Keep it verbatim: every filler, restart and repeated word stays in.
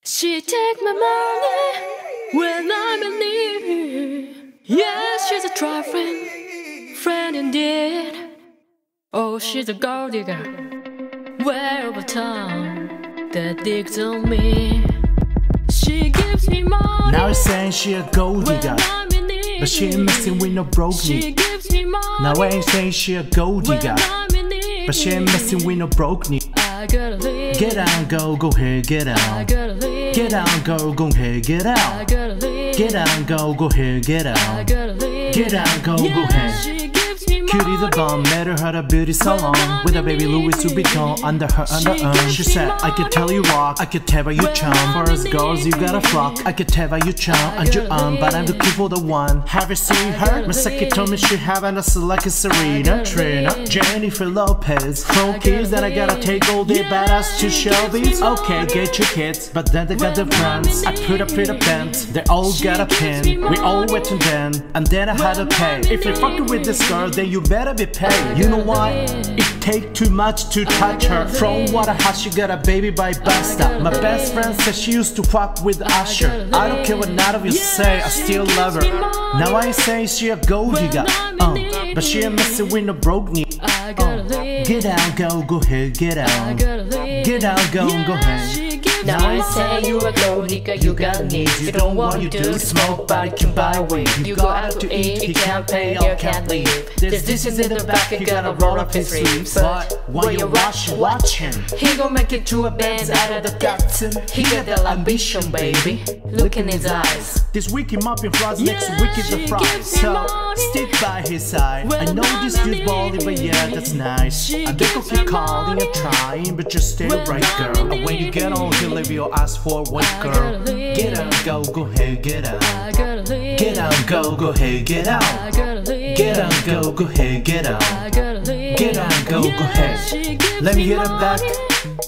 She take my money when I'm in need. Yeah, she's a true friend, friend indeed. Oh, she's a gold digger, way over town that digs on me. She gives me money. Now it's saying she a gold digger, but she ain't messing with no broke She nigga. gives me money. Now I ain't saying she a gold digger, but she ain't messing with no broke nigga. I gotta leave. Get out, go, go ahead, get I out. gotta leave. Get out, go, go ahead, get I out. gotta leave. Get out, go, go ahead, get I out. gotta leave. Get out, go, go Yeah, ahead. she gives me Cutie the money. bomb, met her had a beauty salon with a baby Louis Vuitton under her underarm. She said, I could tell you rock, I could tell you charm. For us girls, you got a flock. I could tell you charm and your arm, but I'm looking for the one. Have you seen her? Masaki told me she having a select Serena, Trina, Jennifer Lopez. From kids that I gotta take all day badass to Shelby's. Okay, get your kids, but then they got the friends. I put up with a band, they all got a pen. We all went to them, and then I had to pay. If you're fucking with this girl, then you better be paid. You know why? It take too much to touch her. From what I had, she got a baby by Basta. My best friend said she used to fuck with Usher. I don't care what none of you say, I still love her. Now I ain't saying she a gold digger, uh, but she ain't messing with no broke nigga. I gotta Uh, leave. get out, go, go ahead, get I out. gotta leave. Get out, go, go ahead. She gives Now me I say money. you a gold digger, you got needs. You don't want you do smoke, but you can buy weed. You go out to eat, you can't pay, you can't leave. There's dishes in the back, you gotta roll up his sleeves. But while you watch, watch him. He gon' make it to a Benz out of the Datsun. He got that ambition, baby. Look in his eyes. This week him up in fries, next Yeah, week is the she fries. gives me So money stick by his side. I when know I'm this in dude's baldy, but yeah, need. that's nice. She And they gon' gives keep me calling money and trying, but just stay when right, I'm girl. in And when you get on, he'll leave your ass for one I girl. gotta leave. Get out, go, go ahead, get out. I gotta leave. Get out, go, go ahead, get I out. gotta leave. Get out, go, go ahead, get out. I gotta leave. Get out, go, go Yeah, ahead. she gives Let me me get it back. money